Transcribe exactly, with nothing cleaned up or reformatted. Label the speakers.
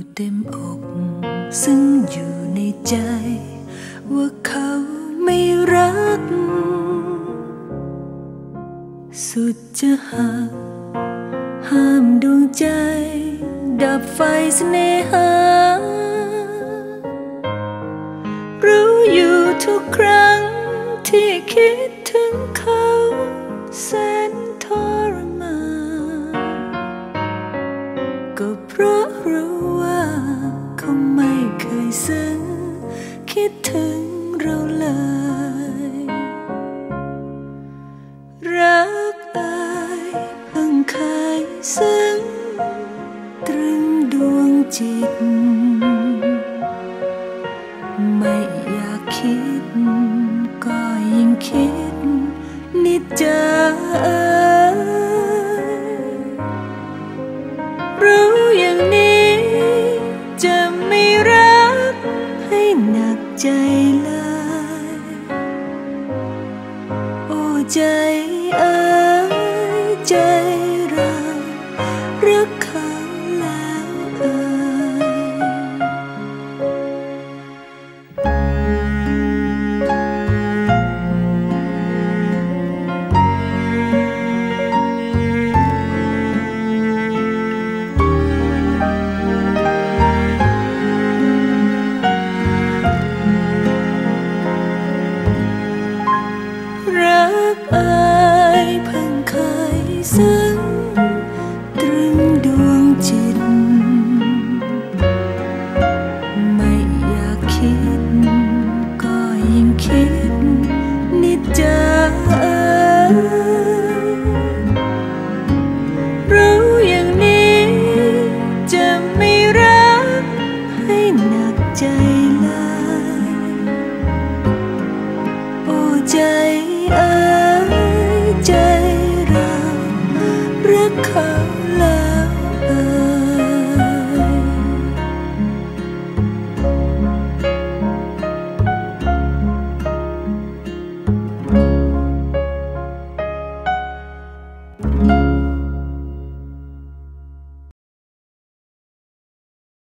Speaker 1: เต็มอกซึ่งอยู่ในใจว่าเขาไม่รักสุดจะหักห้ามดวงใจดับไฟเสน่หารู้อยู่ทุกครั้งที่คิดถึงเขาแสนทรมานก็เพราะรู้ว่าเขาไม่เคยซึ้งคิดถึงเราเลยรักอายเพิ่งเคยซึ้งตรึงดวงจิตไม่อยากคิดก็ยิ่งคิดนิดเจอรู้อย่างนี้จะไม่รักให้หนักใจเลยโอ้ใจเอ๋ยใจเรารักเขาแล้วเอ๋รักอายเพิ่งเคยซึ้งตรึงดวงจิตไม่อยากคิดก็ยิ่งคิดนิดเจอรู้อย่างนี้จะไม่รักให้หนักใจเลยโอ้ใจเอ๋ยใจเรารักเขา